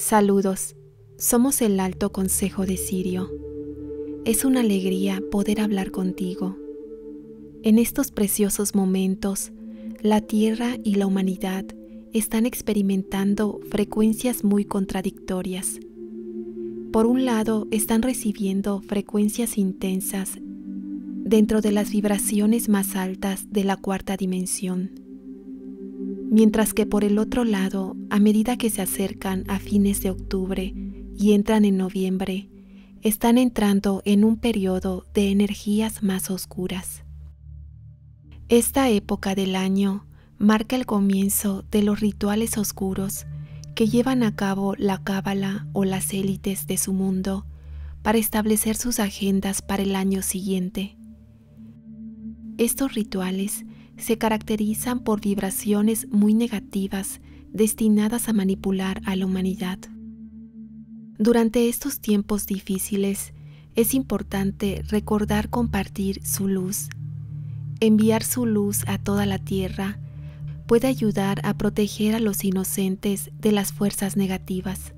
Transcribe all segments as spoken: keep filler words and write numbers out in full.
Saludos, somos el Alto Consejo de Sirio. Es una alegría poder hablar contigo. En estos preciosos momentos, la Tierra y la humanidad están experimentando frecuencias muy contradictorias. Por un lado, están recibiendo frecuencias intensas dentro de las vibraciones más altas de la cuarta dimensión. Mientras que por el otro lado, a medida que se acercan a fines de octubre y entran en noviembre, están entrando en un periodo de energías más oscuras. Esta época del año marca el comienzo de los rituales oscuros que llevan a cabo la cábala o las élites de su mundo para establecer sus agendas para el año siguiente. Estos rituales se caracterizan por vibraciones muy negativas destinadas a manipular a la humanidad. Durante estos tiempos difíciles, es importante recordar compartir su luz. Enviar su luz a toda la tierra puede ayudar a proteger a los inocentes de las fuerzas negativas.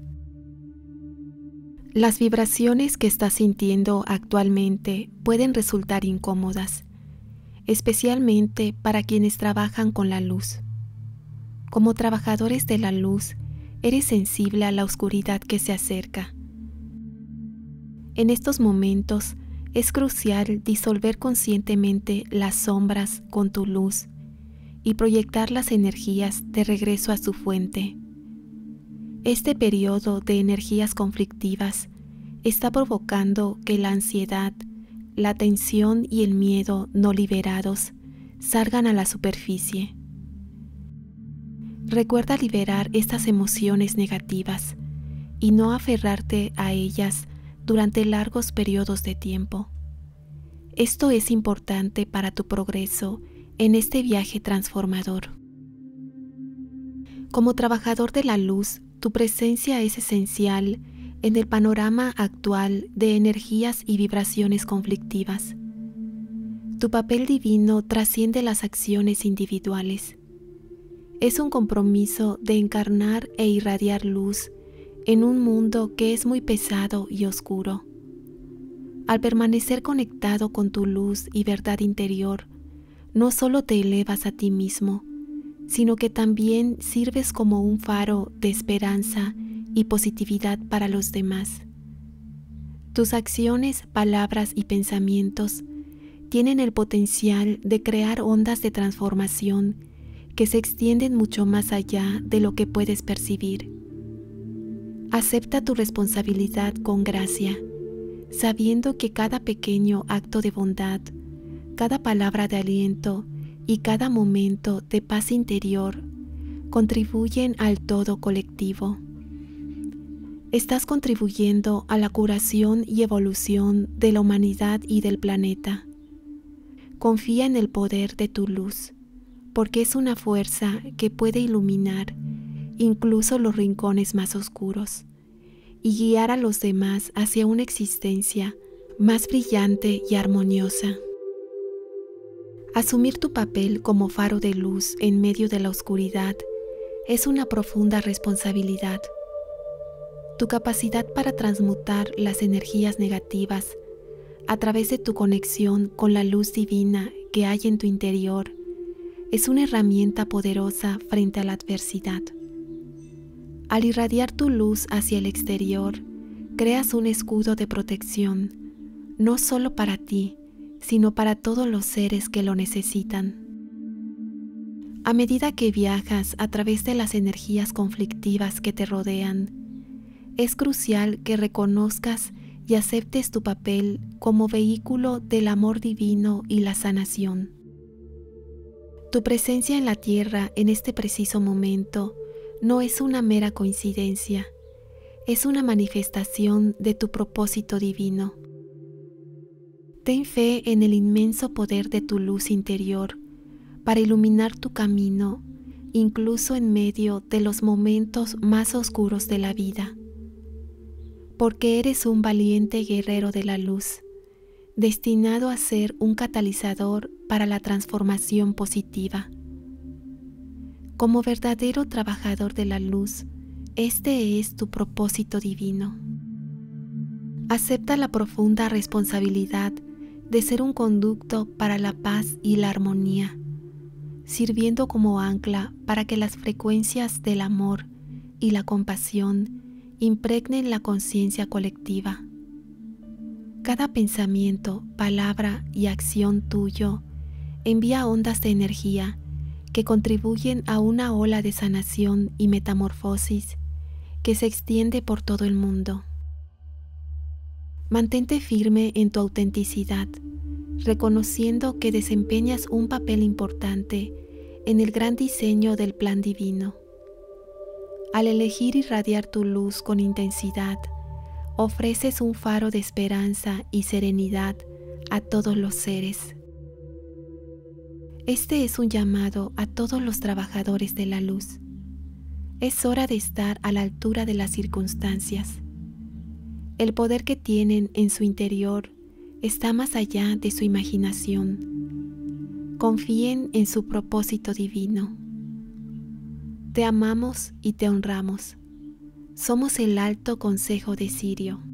Las vibraciones que estás sintiendo actualmente pueden resultar incómodas, especialmente para quienes trabajan con la luz. Como trabajadores de la luz, eres sensible a la oscuridad que se acerca. En estos momentos, es crucial disolver conscientemente las sombras con tu luz y proyectar las energías de regreso a su fuente. Este periodo de energías conflictivas está provocando que la ansiedad, la tensión y el miedo no liberados salgan a la superficie. Recuerda liberar estas emociones negativas y no aferrarte a ellas durante largos periodos de tiempo. Esto es importante para tu progreso en este viaje transformador. Como trabajador de la luz, tu presencia es esencial en el panorama actual de energías y vibraciones conflictivas. Tu papel divino trasciende las acciones individuales. Es un compromiso de encarnar e irradiar luz en un mundo que es muy pesado y oscuro. Al permanecer conectado con tu luz y verdad interior, no solo te elevas a ti mismo, sino que también sirves como un faro de esperanza y positividad para los demás. Tus acciones, palabras y pensamientos tienen el potencial de crear ondas de transformación que se extienden mucho más allá de lo que puedes percibir. Acepta tu responsabilidad con gracia, sabiendo que cada pequeño acto de bondad, cada palabra de aliento y cada momento de paz interior contribuyen al todo colectivo. Estás contribuyendo a la curación y evolución de la humanidad y del planeta. Confía en el poder de tu luz, porque es una fuerza que puede iluminar incluso los rincones más oscuros y guiar a los demás hacia una existencia más brillante y armoniosa. Asumir tu papel como faro de luz en medio de la oscuridad es una profunda responsabilidad. Tu capacidad para transmutar las energías negativas a través de tu conexión con la luz divina que hay en tu interior es una herramienta poderosa frente a la adversidad. Al irradiar tu luz hacia el exterior, creas un escudo de protección, no solo para ti, sino para todos los seres que lo necesitan. A medida que viajas a través de las energías conflictivas que te rodean, es crucial que reconozcas y aceptes tu papel como vehículo del amor divino y la sanación. Tu presencia en la tierra en este preciso momento no es una mera coincidencia, es una manifestación de tu propósito divino. Ten fe en el inmenso poder de tu luz interior para iluminar tu camino, incluso en medio de los momentos más oscuros de la vida. Porque eres un valiente guerrero de la luz, destinado a ser un catalizador para la transformación positiva. Como verdadero trabajador de la luz, Este es tu propósito divino. Acepta la profunda responsabilidad de ser un conducto para la paz y la armonía, sirviendo como ancla para que las frecuencias del amor y la compasión impregnen la conciencia colectiva. Cada pensamiento, palabra y acción tuyo envía ondas de energía que contribuyen a una ola de sanación y metamorfosis que se extiende por todo el mundo. Mantente firme en tu autenticidad, reconociendo que desempeñas un papel importante en el gran diseño del plan divino. Al elegir irradiar tu luz con intensidad, ofreces un faro de esperanza y serenidad a todos los seres. Este es un llamado a todos los trabajadores de la luz. Es hora de estar a la altura de las circunstancias. El poder que tienen en su interior está más allá de su imaginación. Confíen en su propósito divino. Te amamos y te honramos. Somos el Alto Consejo de Sirio.